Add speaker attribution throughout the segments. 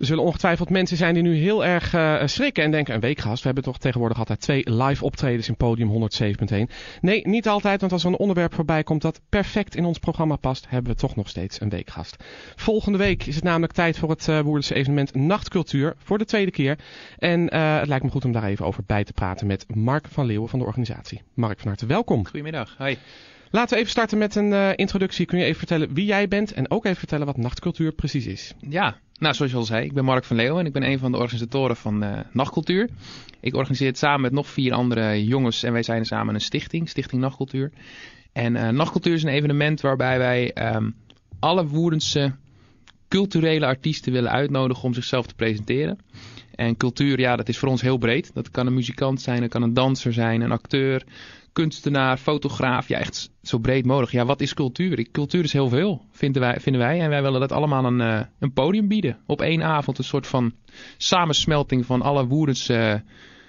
Speaker 1: Er zullen ongetwijfeld mensen zijn die nu heel erg schrikken en denken, een weekgast, we hebben toch tegenwoordig altijd 2 live optredens in Podium 107.1. Nee, niet altijd, want als er een onderwerp voorbij komt dat perfect in ons programma past, hebben we toch nog steeds een weekgast. Volgende week is het namelijk tijd voor het Woerdense evenement Nachtcultuur voor de tweede keer. En het lijkt me goed om daar even over bij te praten met Mark van Leeuwen van de organisatie. Mark, van harte welkom.
Speaker 2: Goedemiddag, hoi.
Speaker 1: Laten we even starten met een introductie. Kun je even vertellen wie jij bent en ook even vertellen wat nachtcultuur precies is?
Speaker 2: Ja, nou zoals je al zei, ik ben Mark van Leeuwen en ik ben een van de organisatoren van Nachtcultuur. Ik organiseer het samen met nog 4 andere jongens en wij zijn samen een Stichting Nachtcultuur. En Nachtcultuur is een evenement waarbij wij alle Woerdense culturele artiesten willen uitnodigen om zichzelf te presenteren. En cultuur, ja, dat is voor ons heel breed. Dat kan een muzikant zijn, dat kan een danser zijn, een acteur, kunstenaar, fotograaf. Ja, echt zo breed mogelijk. Ja, wat is cultuur? Cultuur is heel veel, vinden wij. En wij willen dat allemaal een podium bieden. Op 1 avond een soort van samensmelting van alle Woerdense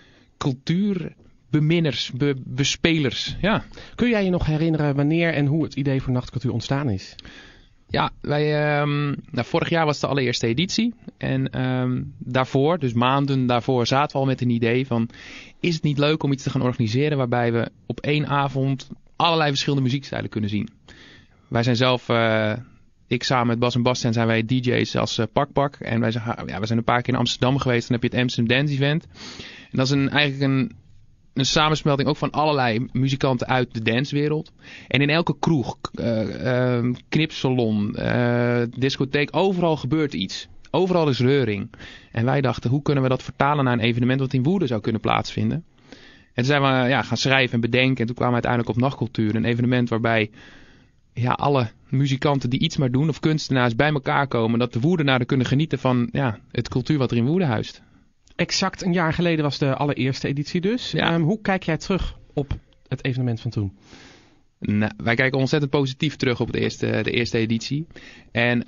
Speaker 2: cultuurbeminners, bespelers. Ja.
Speaker 1: Kun jij je nog herinneren wanneer en hoe het idee voor nachtcultuur ontstaan is?
Speaker 2: Ja, vorig jaar was de allereerste editie. En daarvoor, dus maanden daarvoor, zaten we al met een idee van, is het niet leuk om iets te gaan organiseren waarbij we op 1 avond allerlei verschillende muziekstijlen kunnen zien. Wij zijn zelf, ik samen met Bas en Bastiaan zijn wij DJ's als Pak. En wij zijn een paar keer in Amsterdam geweest. Dan heb je het Amsterdam Dance Event. En dat is eigenlijk een samensmelting ook van allerlei muzikanten uit de dancewereld. En in elke kroeg, knipsalon, discotheek, overal gebeurt iets. Overal is reuring. En wij dachten, hoe kunnen we dat vertalen naar een evenement wat in Woerden zou kunnen plaatsvinden? En toen zijn we gaan schrijven en bedenken. En toen kwamen we uiteindelijk op Nachtcultuur. Een evenement waarbij alle muzikanten die iets maar doen, of kunstenaars, bij elkaar komen. Dat de Woerdenaren kunnen genieten van het cultuur wat er in Woerden huist.
Speaker 1: Exact een jaar geleden was de allereerste editie dus.
Speaker 2: Ja.
Speaker 1: Hoe kijk jij terug op het evenement van toen?
Speaker 2: Nou, wij kijken ontzettend positief terug op de eerste editie. En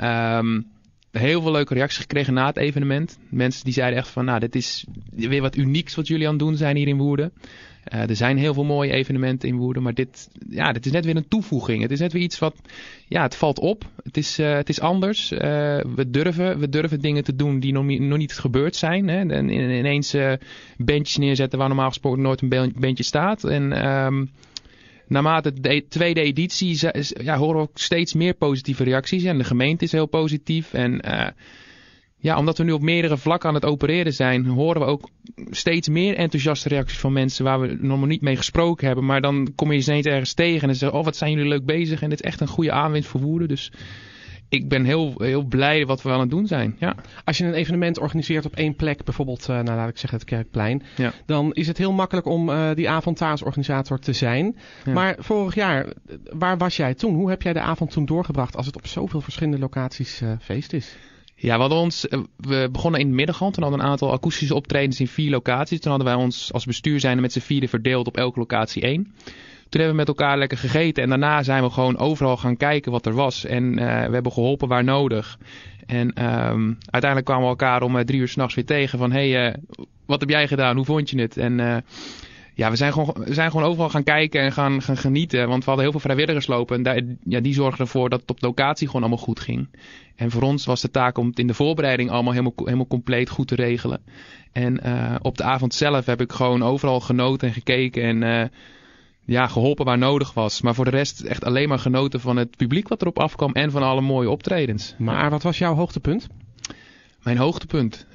Speaker 2: heel veel leuke reacties gekregen na het evenement. Mensen die zeiden echt van, dit is weer wat unieks wat jullie aan het doen zijn hier in Woerden. Er zijn heel veel mooie evenementen in Woerden, maar dit is net weer een toevoeging. Het is net weer iets wat, het valt op. Het is anders. We durven dingen te doen die nog niet gebeurd zijn. Hè? En ineens bandjes neerzetten waar normaal gesproken nooit een bandje staat. En naarmate de tweede editie horen we ook steeds meer positieve reacties. En de gemeente is heel positief. En omdat we nu op meerdere vlakken aan het opereren zijn, horen we ook steeds meer enthousiaste reacties van mensen waar we nog niet mee gesproken hebben. Maar dan kom je ineens ergens tegen en dan zeggen wat zijn jullie leuk bezig. En dit is echt een goede aanwinst voor Woerden. Dus ik ben heel, heel blij wat we aan het doen zijn. Ja.
Speaker 1: Als je een evenement organiseert op 1 plek, bijvoorbeeld laat ik zeggen het Kerkplein, dan is het heel makkelijk om die avond daar als organisator te zijn. Ja. Maar vorig jaar, waar was jij toen? Hoe heb jij de avond toen doorgebracht als het op zoveel verschillende locaties feest is?
Speaker 2: Ja, we begonnen in het Middenland. Toen hadden we een aantal akoestische optredens in 4 locaties. Toen hadden wij ons als bestuur zijnde met z'n 4 verdeeld op elke locatie 1. Toen hebben we met elkaar lekker gegeten. En daarna zijn we gewoon overal gaan kijken wat er was. En we hebben geholpen waar nodig. En uiteindelijk kwamen we elkaar om 3 uur 's nachts weer tegen. Van wat heb jij gedaan? Hoe vond je het? En we zijn gewoon overal gaan kijken en gaan genieten. Want we hadden heel veel vrijwilligers lopen. En die zorgden ervoor dat het op locatie gewoon allemaal goed ging. En voor ons was de taak om het in de voorbereiding allemaal helemaal compleet goed te regelen. En op de avond zelf heb ik gewoon overal genoten en gekeken. En geholpen waar nodig was. Maar voor de rest echt alleen maar genoten van het publiek wat erop afkwam. En van alle mooie optredens.
Speaker 1: Maar wat was jouw hoogtepunt?
Speaker 2: Mijn hoogtepunt?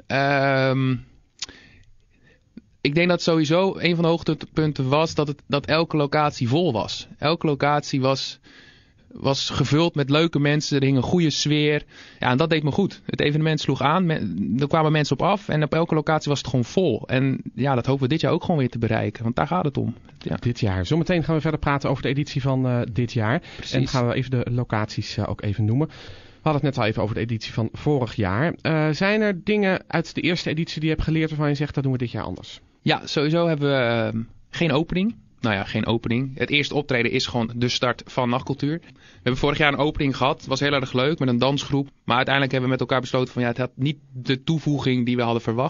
Speaker 2: Ik denk dat sowieso een van de hoogtepunten was dat elke locatie vol was. Elke locatie was gevuld met leuke mensen. Er hing een goede sfeer. Ja, en dat deed me goed. Het evenement sloeg aan. Er kwamen mensen op af. En op elke locatie was het gewoon vol. En dat hopen we dit jaar ook gewoon weer te bereiken. Want daar gaat het om. Ja.
Speaker 1: Dit jaar. Zometeen gaan we verder praten over de editie van dit jaar.
Speaker 2: Precies.
Speaker 1: En gaan we even de locaties ook even noemen. We hadden het net al even over de editie van vorig jaar. Zijn er dingen uit de eerste editie die je hebt geleerd waarvan je zegt dat doen we dit jaar anders?
Speaker 2: Ja, sowieso hebben we geen opening. Nou ja, geen opening. Het eerste optreden is gewoon de start van Nachtcultuur. We hebben vorig jaar een opening gehad. Het was heel erg leuk met een dansgroep. Maar uiteindelijk hebben we met elkaar besloten van het had niet de toevoeging die we hadden verwacht.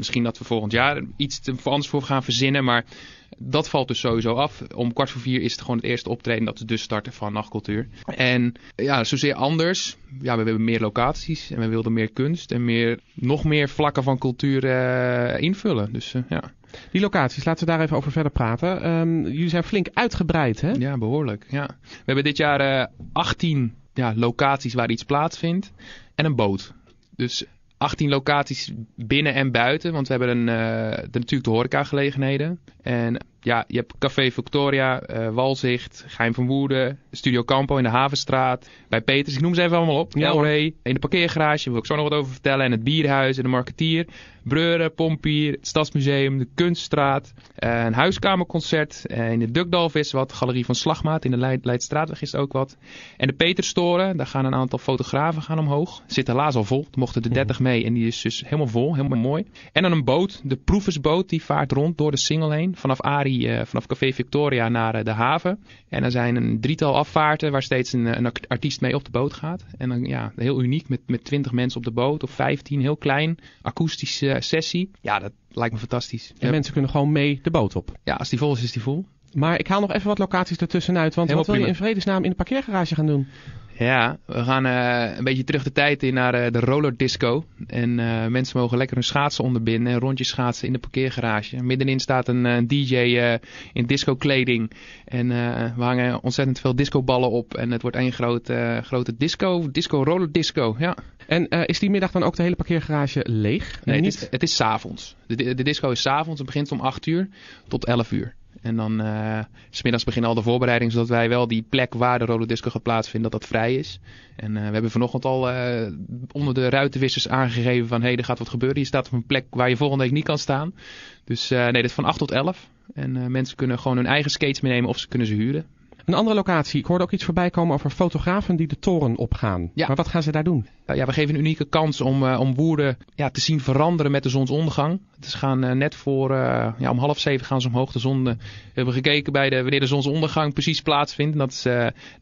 Speaker 2: Misschien dat we volgend jaar iets anders voor gaan verzinnen. Maar dat valt dus sowieso af. Om 3:15 is het gewoon het eerste optreden dat we dus starten van Nachtcultuur. En ja, zozeer anders. Ja, we hebben meer locaties en we wilden meer kunst en nog meer vlakken van cultuur invullen. Dus ja.
Speaker 1: Die locaties, laten we daar even over verder praten. Jullie zijn flink uitgebreid, hè?
Speaker 2: Ja, behoorlijk. Ja. We hebben dit jaar 18 locaties waar iets plaatsvindt en een boot. Dus 18 locaties binnen en buiten, want we hebben natuurlijk de horecagelegenheden. En ja, je hebt Café Victoria, Walzicht, Geheim van Woerden, Studio Campo in de Havenstraat, bij Peters, ik noem ze even allemaal op.
Speaker 1: Ja,
Speaker 2: El Rey, in de parkeergarage, daar wil ik zo nog wat over vertellen. En het Bierhuis en de Marketeer, Breuren, Pompier, het Stadsmuseum, de Kunststraat, een huiskamerconcert. In de Dukdalf is wat, Galerie van Slagmaat, in de Leidstraatweg is ook wat. En de Peterstoren, daar gaan een aantal fotografen omhoog. Zit helaas al vol, er mochten er 30 mee en die is dus helemaal vol, helemaal mooi. En dan een boot, de Proeversboot, die vaart rond door de Singel heen, vanaf Café Victoria naar de haven. En er zijn een 3-tal afvaarten waar steeds een artiest mee op de boot gaat. En dan heel uniek met 20 mensen op de boot of 15, heel klein, akoestische sessie. Ja, dat lijkt me fantastisch.
Speaker 1: En mensen kunnen gewoon mee de boot op.
Speaker 2: Ja, als die vol is die vol.
Speaker 1: Maar ik haal nog even wat locaties ertussenuit, want
Speaker 2: Helemaal
Speaker 1: wat wil je
Speaker 2: prima.
Speaker 1: in vredesnaam in de parkeergarage gaan doen?
Speaker 2: Ja, we gaan een beetje terug de tijd in naar de roller disco. En mensen mogen lekker hun schaatsen onderbinden en rondjes schaatsen in de parkeergarage. Middenin staat een DJ in disco kleding. En we hangen ontzettend veel discoballen op. En het wordt één grote disco roller disco. Ja. En
Speaker 1: is die middag dan ook de hele parkeergarage leeg?
Speaker 2: Nee, het is 's avonds. De disco is 's avonds. Het begint om 8 uur tot 11 uur. En dan 's middags beginnen al de voorbereidingen, zodat wij wel die plek waar de roller disco gaat plaatsvinden, dat vrij is. En we hebben vanochtend al onder de ruitenwissers aangegeven van, er gaat wat gebeuren. Je staat op een plek waar je volgende week niet kan staan. Dus dit is van 8 tot 11. En mensen kunnen gewoon hun eigen skates meenemen of ze kunnen ze huren.
Speaker 1: Een andere locatie. Ik hoorde ook iets voorbij komen over fotografen die de toren opgaan.
Speaker 2: Ja.
Speaker 1: Maar wat gaan ze daar doen?
Speaker 2: Ja, we geven een unieke kans om Woerden te zien veranderen met de zonsondergang. Ze gaan net voor, om 6:30 gaan ze omhoog. We hebben gekeken bij wanneer de zonsondergang precies plaatsvindt. Dat is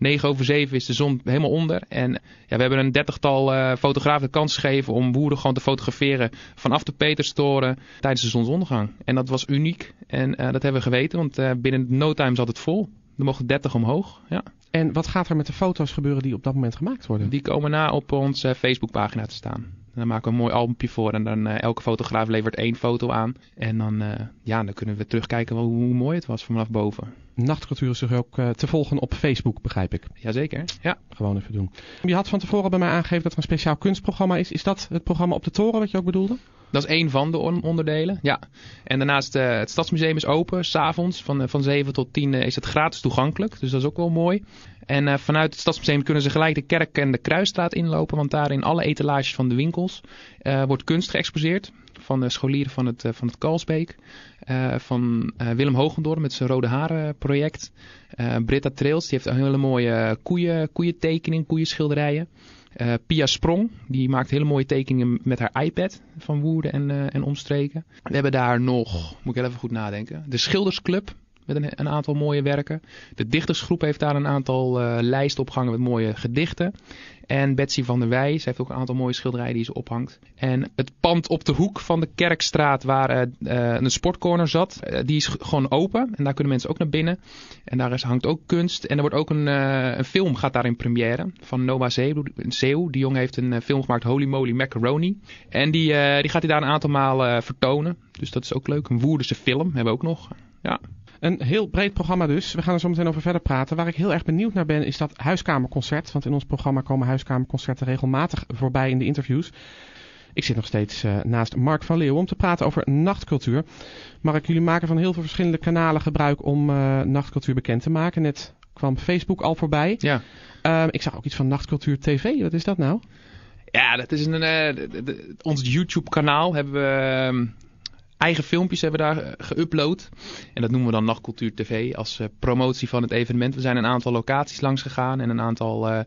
Speaker 2: 6:09 is de zon helemaal onder. En we hebben een 30-tal fotografen de kans gegeven om Woerden gewoon te fotograferen vanaf de Peterstoren tijdens de zonsondergang. En dat was uniek. En dat hebben we geweten, want binnen no time zat het vol. Er mochten 30 omhoog, ja.
Speaker 1: En wat gaat er met de foto's gebeuren die op dat moment gemaakt worden?
Speaker 2: Die komen na op onze Facebookpagina te staan. Daar maken we een mooi albumpje voor en dan elke fotograaf levert 1 foto aan. En dan kunnen we terugkijken hoe mooi het was vanaf boven.
Speaker 1: Nachtcultuur is dus ook te volgen op Facebook, begrijp ik.
Speaker 2: Jazeker, ja.
Speaker 1: Gewoon even doen. Je had van tevoren bij mij aangegeven dat er een speciaal kunstprogramma is. Is dat het programma op de toren wat je ook bedoelde?
Speaker 2: Dat is 1 van de onderdelen, ja. En daarnaast het Stadsmuseum is open, 's avonds van 7 tot 10 is het gratis toegankelijk. Dus dat is ook wel mooi. En vanuit het Stadsmuseum kunnen ze gelijk de Kerk en de Kruisstraat inlopen. Want daar in alle etalages van de winkels wordt kunst geëxposeerd. Van de scholieren van het Kalsbeek. Van Willem Hoogendoorn met zijn Rode Haren project. Britta Trails, die heeft een hele mooie koeientekening, koeienschilderijen. Pia Sprong, die maakt hele mooie tekeningen met haar iPad van Woerden en omstreken. We hebben daar nog, moet ik even goed nadenken, de Schildersclub met een aantal mooie werken. De Dichtersgroep heeft daar een aantal lijsten opgehangen met mooie gedichten. En Betsy van der Wij, ze heeft ook een aantal mooie schilderijen die ze ophangt. En het pand op de hoek van de Kerkstraat waar een sportcorner zat, die is gewoon open. En daar kunnen mensen ook naar binnen. En daar hangt ook kunst. En er wordt ook een film gaat daar in première van Noah Zeeuw. Die jongen heeft een film gemaakt, Holy Moly Macaroni. En die gaat hij daar een aantal malen vertonen. Dus dat is ook leuk. Een Woerdense film hebben we ook nog. Ja.
Speaker 1: Een heel breed programma dus. We gaan er zo meteen over verder praten. Waar ik heel erg benieuwd naar ben is dat huiskamerconcert. Want in ons programma komen huiskamerconcerten regelmatig voorbij in de interviews. Ik zit nog steeds naast Mark van Leeuwen om te praten over nachtcultuur. Mark, jullie maken van heel veel verschillende kanalen gebruik om nachtcultuur bekend te maken. Net kwam Facebook al voorbij.
Speaker 2: Ja.
Speaker 1: Ik zag ook iets van Nachtcultuur TV. Wat is dat nou?
Speaker 2: Ja, dat is ons YouTube kanaal hebben we... Eigen filmpjes hebben we daar geüpload. En dat noemen we dan Nachtcultuur TV als promotie van het evenement. We zijn een aantal locaties langs gegaan en een aantal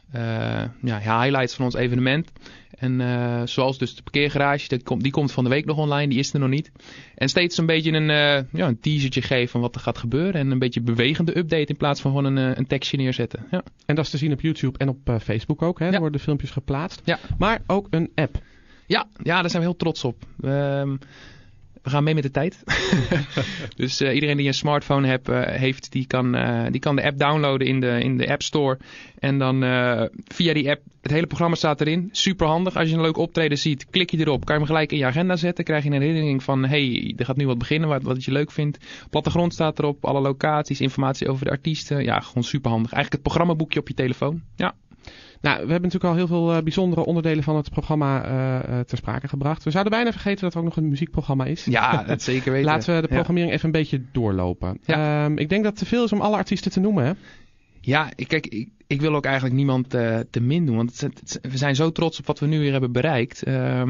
Speaker 2: highlights van ons evenement. En zoals dus de parkeergarage, die komt van de week nog online, die is er nog niet. En steeds een beetje een teasertje geven van wat er gaat gebeuren. En een beetje bewegende update in plaats van gewoon een tekstje neerzetten. Ja.
Speaker 1: En dat is te zien op YouTube en op Facebook ook. Hè?
Speaker 2: Ja.
Speaker 1: Er worden filmpjes geplaatst.
Speaker 2: Ja.
Speaker 1: Maar ook een app.
Speaker 2: Ja, daar zijn we heel trots op. We gaan mee met de tijd. Dus iedereen die een smartphone heeft, die kan de app downloaden in de App Store. En dan via die app, het hele programma staat erin. Super handig. Als je een leuk optreden ziet, klik je erop. Kan je hem gelijk in je agenda zetten. Krijg je een herinnering van, hey, er gaat nu wat beginnen, wat je leuk vindt. Plattegrond staat erop, alle locaties, informatie over de artiesten. Ja, gewoon super handig. Eigenlijk het programmaboekje op je telefoon. Ja.
Speaker 1: Nou, we hebben natuurlijk al heel veel bijzondere onderdelen van het programma ter sprake gebracht. We zouden bijna vergeten dat er ook nog een muziekprogramma is.
Speaker 2: Ja, dat zeker weten.
Speaker 1: Laten we de programmering even een beetje doorlopen.
Speaker 2: Ja.
Speaker 1: Ik denk dat het te veel is om alle artiesten te noemen, hè?
Speaker 2: Ja, ik wil ook eigenlijk niemand te min doen. Want we zijn zo trots op wat we nu weer hebben bereikt.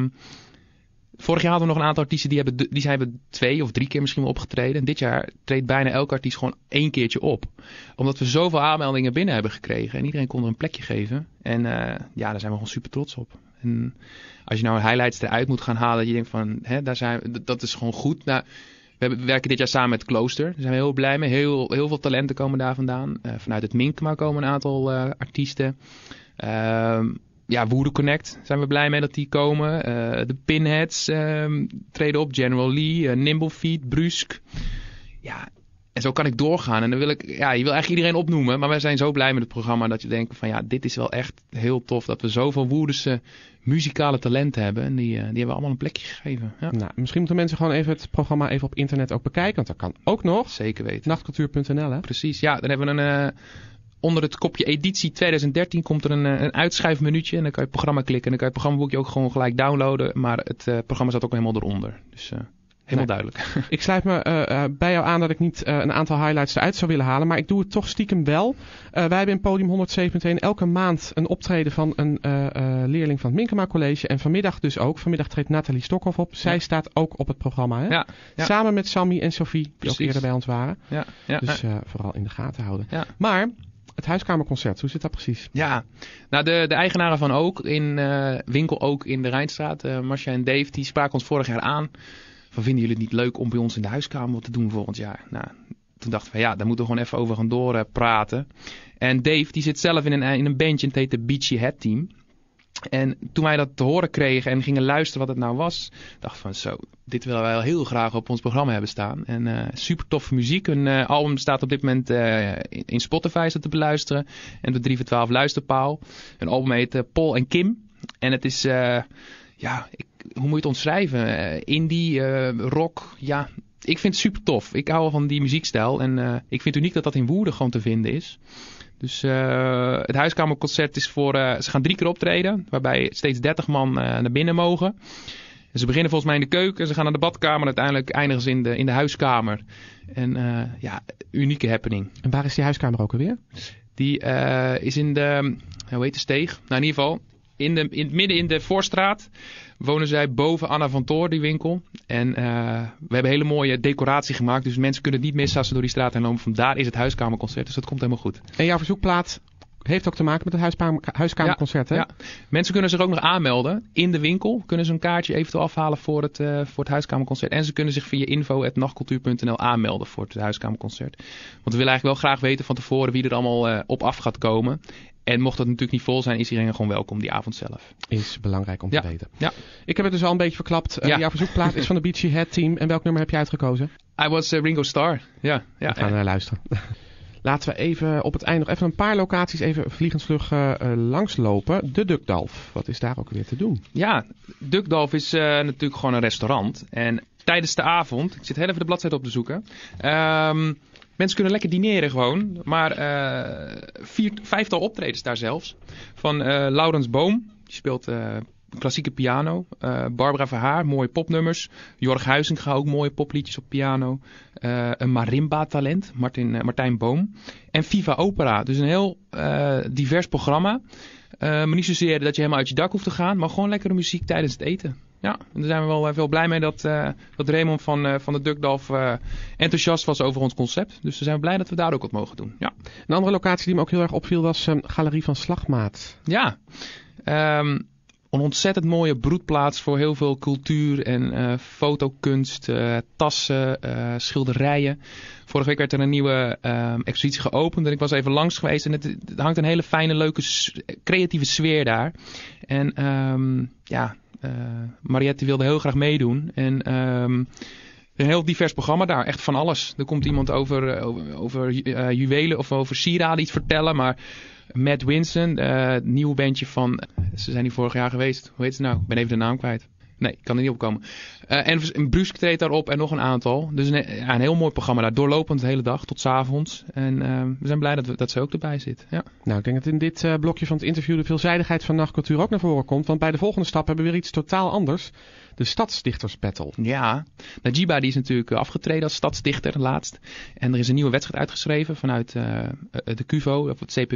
Speaker 2: Vorig jaar hadden we nog een aantal artiesten die zijn 2 of 3 keer misschien wel opgetreden. En dit jaar treedt bijna elke artiest gewoon 1 keertje op. Omdat we zoveel aanmeldingen binnen hebben gekregen. En iedereen kon er een plekje geven. En daar zijn we gewoon super trots op. En als je nou highlights eruit moet gaan halen. Dat je denkt van, dat is gewoon goed. Nou, we werken dit jaar samen met Klooster. Daar zijn we heel blij mee. Heel veel talenten komen daar vandaan. Vanuit het Minkma komen een aantal artiesten. Woerden Connect zijn we blij mee dat die komen. De Pinheads treden op. General Lee, Nimblefeet, Brusk. Ja, en zo kan ik doorgaan. En dan wil ik, je wil eigenlijk iedereen opnoemen. Maar wij zijn zo blij met het programma dat je denkt van dit is wel echt heel tof. Dat we zoveel Woerdense muzikale talenten hebben. En die hebben we allemaal een plekje gegeven. Ja.
Speaker 1: Nou, misschien moeten mensen gewoon even het programma even op internet ook bekijken. Want dat kan ook nog.
Speaker 2: Zeker weten.
Speaker 1: Nachtcultuur.nl, hè?
Speaker 2: Precies, ja. Dan hebben we een... Onder het kopje editie 2013 komt er een uitschuifmenuutje. En dan kan je het programma klikken. En dan kan je het programmaboekje ook gewoon gelijk downloaden. Maar het programma staat ook helemaal eronder. Dus helemaal duidelijk.
Speaker 1: Ik sluit me bij jou aan dat ik niet een aantal highlights eruit zou willen halen. Maar ik doe het toch stiekem wel. Wij hebben in Podium 107.1 elke maand een optreden van een leerling van het Minkema College. En vanmiddag dus ook. Vanmiddag treedt Nathalie Stokhoff op. Zij staat ook op het programma. Hè?
Speaker 2: Ja.
Speaker 1: Samen met Sammy en Sophie, die
Speaker 2: Precies.
Speaker 1: ook eerder bij ons waren.
Speaker 2: Ja.
Speaker 1: Dus vooral in de gaten houden.
Speaker 2: Ja.
Speaker 1: Maar... Het huiskamerconcert, hoe zit dat precies?
Speaker 2: Ja, nou de eigenaren van Ook, in winkel Ook in de Rijnstraat, Marcia en Dave, die spraken ons vorig jaar aan. Van, vinden jullie het niet leuk om bij ons in de huiskamer wat te doen volgend jaar? Nou, toen dachten we, daar moeten we gewoon even over gaan doorpraten. En Dave, die zit zelf in een bandje en het heet de Beachy Head Team. En toen wij dat te horen kregen en gingen luisteren wat het nou was, dachten we van zo, dit willen wij wel heel graag op ons programma hebben staan. En super toffe muziek. Een album staat op dit moment in Spotify te beluisteren. En de 3 voor 12 luisterpaal. Een album heet Paul en Kim. En het is, hoe moet je het omschrijven? Indie, rock, ja. Ik vind het super tof. Ik hou wel van die muziekstijl. En ik vind het uniek dat dat in Woerden gewoon te vinden is. Dus het huiskamerconcert is ze gaan 3 keer optreden. Waarbij steeds 30 man naar binnen mogen. En ze beginnen volgens mij in de keuken. Ze gaan naar de badkamer. En uiteindelijk eindigen ze in de huiskamer. En unieke happening.
Speaker 1: En waar is die huiskamer ook alweer?
Speaker 2: Die is in de, hoe heet de steeg? Nou, in ieder geval midden in de Voorstraat wonen zij boven Anna van Toor, die winkel. En we hebben hele mooie decoratie gemaakt. Dus mensen kunnen het niet missen als ze door die straat heen lopen. Vandaar is het huiskamerconcert. Dus dat komt helemaal goed.
Speaker 1: En jouw verzoekplaat heeft ook te maken met het huiskamerconcert, hè?
Speaker 2: Ja. Mensen kunnen zich ook nog aanmelden. In de winkel kunnen ze een kaartje eventueel afhalen voor het huiskamerconcert. En ze kunnen zich via info@nachtcultuur.nl aanmelden voor het huiskamerconcert. Want we willen eigenlijk wel graag weten van tevoren wie er allemaal op af gaat komen. En mocht dat natuurlijk niet vol zijn, is iedereen gewoon welkom die avond zelf.
Speaker 1: Is belangrijk om te weten.
Speaker 2: Ja.
Speaker 1: Ik heb het dus al een beetje verklapt. Jouw verzoekplaat is van de Beachy Head Team. En welk nummer heb je uitgekozen?
Speaker 2: I was Ringo Starr. Ja.
Speaker 1: We gaan naar luisteren. Laten we even op het eind nog even een paar locaties even vliegensvlug langslopen. De Dukdalf. Wat is daar ook weer te doen?
Speaker 2: Ja, Dukdalf is natuurlijk gewoon een restaurant. En tijdens de avond, ik zit heel even de bladzijde op te zoeken. Mensen kunnen lekker dineren gewoon. Maar 5-tal optredens daar zelfs. Van Laurens Boom, die speelt klassieke piano. Barbara Verhaar, mooie popnummers. Jorg Huizinga, ook mooie popliedjes op piano. Een marimba-talent, Martijn Boom. En Viva Opera, dus een heel divers programma. Maar niet zozeer dat je helemaal uit je dak hoeft te gaan, maar gewoon lekkere muziek tijdens het eten. Ja, en daar zijn we wel veel blij mee dat Raymond van de Dukdalf enthousiast was over ons concept. Dus we zijn blij dat we daar ook wat mogen doen. Ja.
Speaker 1: Een andere locatie die me ook heel erg opviel was Galerie van Slagmaat.
Speaker 2: Ja, een ontzettend mooie broedplaats voor heel veel cultuur en fotokunst, tassen, schilderijen. Vorige week werd er een nieuwe expositie geopend en ik was even langs geweest. En het hangt een hele fijne, leuke, creatieve sfeer daar. En Mariette wilde heel graag meedoen. En een heel divers programma daar. Echt van alles. Er komt iemand over juwelen of over sieraden iets vertellen. Maar Matt Winston, het nieuwe bandje van... Ze zijn hier vorig jaar geweest. Hoe heet ze nou? Ik ben even de naam kwijt. Nee, ik kan er niet op komen. En Bruce treedt daarop en nog een aantal. Dus een heel mooi programma daar. Doorlopend de hele dag tot 's avonds. En we zijn blij dat ze ook erbij zit. Ja.
Speaker 1: Nou, ik denk dat in dit blokje van het interview de veelzijdigheid van nachtcultuur ook naar voren komt. Want bij de volgende stap hebben we weer iets totaal anders. De Stadsdichtersbattle.
Speaker 2: Ja, Najiba die is natuurlijk afgetreden als stadsdichter laatst. En er is een nieuwe wedstrijd uitgeschreven vanuit de QVO, of het CPW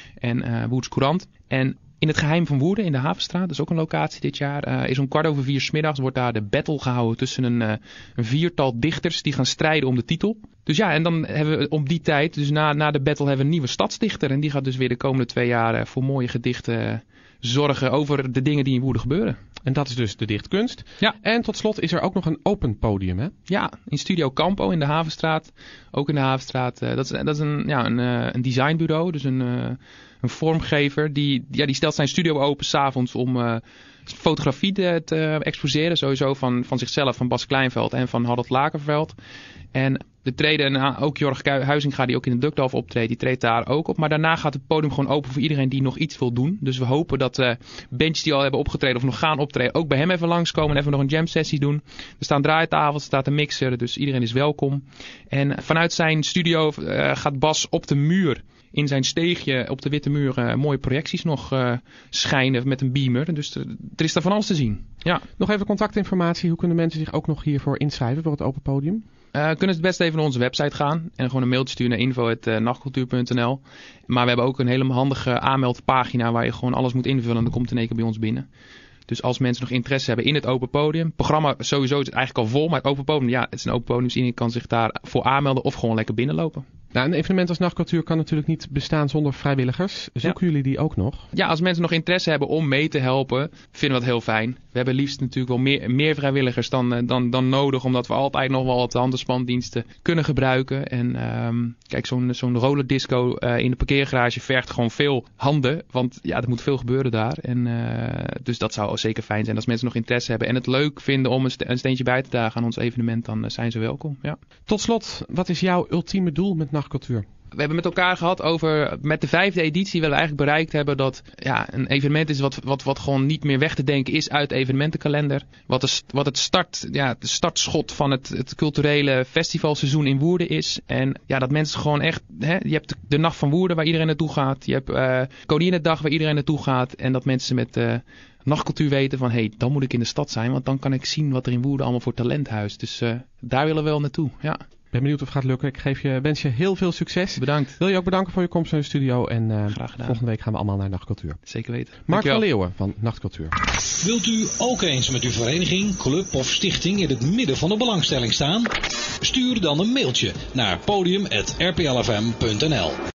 Speaker 2: en Woerds Courant. En in het Geheim van Woerden in de Havenstraat, dat is ook een locatie dit jaar, is om 4:15 's middags wordt daar de battle gehouden tussen een viertal dichters die gaan strijden om de titel. Dus ja, en dan hebben we om die tijd, dus na de battle hebben we een nieuwe stadsdichter. En die gaat dus weer de komende 2 jaar voor mooie gedichten zorgen over de dingen die in Woerden gebeuren.
Speaker 1: En dat is dus de dichtkunst.
Speaker 2: Ja.
Speaker 1: En tot slot is er ook nog een open podium, hè?
Speaker 2: Ja, in Studio Campo in de Havenstraat. Ook in de Havenstraat. Dat is een designbureau, dus een vormgever. Die stelt zijn studio open 's avonds om fotografie te exposeren. Sowieso van zichzelf, van Bas Kleinveld en van Harold Lakerveld. En er treden ook Jorg Huizinga, die ook in de Dukdorf optreedt, die treedt daar ook op. Maar daarna gaat het podium gewoon open voor iedereen die nog iets wil doen. Dus we hopen dat bandjes die al hebben opgetreden of nog gaan optreden, ook bij hem even langskomen en even nog een jam sessie doen. Er staan draaitafels, er staat een mixer, dus iedereen is welkom. En vanuit zijn studio gaat Bas op de muur, in zijn steegje op de witte muur, mooie projecties nog schijnen met een beamer. Dus er is daar van alles te zien. Ja.
Speaker 1: Nog even contactinformatie. Hoe kunnen mensen zich ook nog hiervoor inschrijven voor het open podium?
Speaker 2: Kunnen het best even naar onze website gaan en gewoon een mailtje sturen naar info@nachtcultuur.nl. Maar we hebben ook een hele handige aanmeldpagina waar je gewoon alles moet invullen en dan komt het in één keer bij ons binnen. Dus als mensen nog interesse hebben in het open podium. Het programma sowieso is eigenlijk al vol, maar het open podium, ja, het is een open podium, dus iedereen kan zich daarvoor aanmelden of gewoon lekker binnenlopen.
Speaker 1: Nou, een evenement als Nachtcultuur kan natuurlijk niet bestaan zonder vrijwilligers. Zoeken jullie die ook nog?
Speaker 2: Ja, als mensen nog interesse hebben om mee te helpen, vinden we dat heel fijn. We hebben liefst natuurlijk wel meer vrijwilligers dan nodig, omdat we altijd nog wel wat handelspandiensten kunnen gebruiken. En kijk, zo'n rollerdisco in de parkeergarage vergt gewoon veel handen, want ja, er moet veel gebeuren daar. En dus dat zou zeker fijn zijn als mensen nog interesse hebben en het leuk vinden om een steentje bij te dragen aan ons evenement, dan zijn ze welkom. Ja.
Speaker 1: Tot slot, wat is jouw ultieme doel met Nachtcultuur?
Speaker 2: We hebben met elkaar gehad over, met de 5e editie willen we eigenlijk bereikt hebben dat een evenement is wat gewoon niet meer weg te denken is uit de evenementenkalender. Wat het startschot van het culturele festivalseizoen in Woerden is. En ja, dat mensen gewoon echt, je hebt de Nacht van Woerden waar iedereen naartoe gaat. Je hebt Koninginnedag waar iedereen naartoe gaat. En dat mensen met nachtcultuur weten van, dan moet ik in de stad zijn, want dan kan ik zien wat er in Woerden allemaal voor talent huist. Dus daar willen we wel naartoe, ja.
Speaker 1: Ik ben benieuwd of het gaat lukken. Ik wens je heel veel succes.
Speaker 2: Bedankt.
Speaker 1: Wil je ook bedanken voor je komst naar de studio. En
Speaker 2: graag gedaan.
Speaker 1: Volgende week gaan we allemaal naar Nachtcultuur.
Speaker 2: Zeker weten.
Speaker 1: Mark van Leeuwen van Nachtcultuur.
Speaker 3: Wilt u ook eens met uw vereniging, club of stichting in het midden van de belangstelling staan? Stuur dan een mailtje naar podium@rplfm.nl.